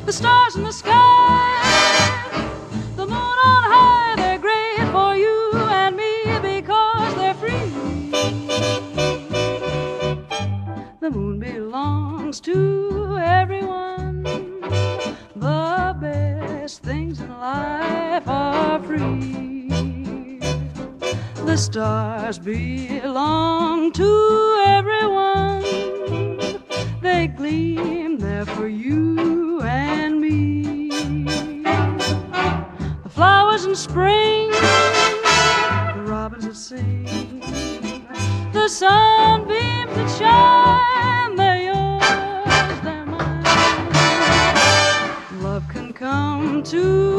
the stars in the sky, the moon on high, they're great for you and me because they're free. The moon belongs to everyone. The best things in life are free. The stars belong to everyone. They gleam there for you and me. The flowers in spring, the robins that sing, the sunbeams that shine, they're yours, they're mine. Love can come to